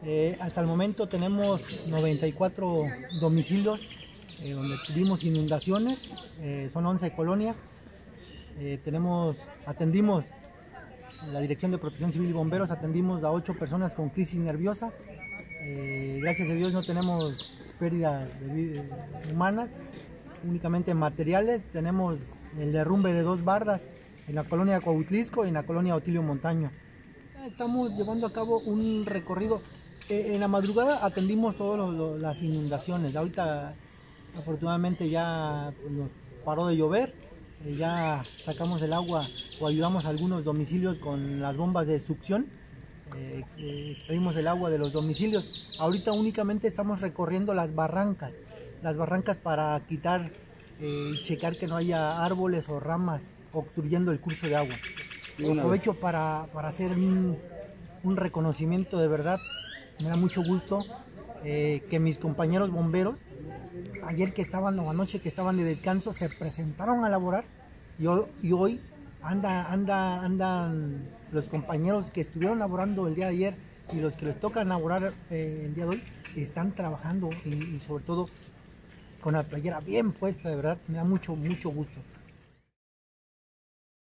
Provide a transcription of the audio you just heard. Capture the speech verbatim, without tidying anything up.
Eh, hasta el momento tenemos noventa y cuatro domicilios eh, donde tuvimos inundaciones, eh, son once colonias. Eh, tenemos, atendimos en la Dirección de Protección Civil y Bomberos, atendimos a ocho personas con crisis nerviosa. Eh, gracias a Dios no tenemos pérdidas humanas, únicamente materiales. Tenemos el derrumbe de dos bardas en la colonia Cuautlisco y en la colonia Otilio Montaño. Estamos llevando a cabo un recorrido. Eh, en la madrugada atendimos todas las inundaciones. Ahorita afortunadamente ya nos paró de llover, eh, ya sacamos el agua o ayudamos a algunos domicilios con las bombas de succión. Eh, eh, extraímos el agua de los domicilios. Ahorita únicamente estamos recorriendo las barrancas, las barrancas para quitar eh, y checar que no haya árboles o ramas obstruyendo el curso de agua. Aprovecho para, para hacer un, un reconocimiento de verdad. Me da mucho gusto eh, que mis compañeros bomberos, ayer que estaban o anoche que estaban de descanso, se presentaron a laborar y hoy, y hoy anda, anda, andan los compañeros que estuvieron laborando el día de ayer y los que les toca laborar eh, el día de hoy, están trabajando y, y sobre todo con la playera bien puesta. De verdad me da mucho, mucho gusto.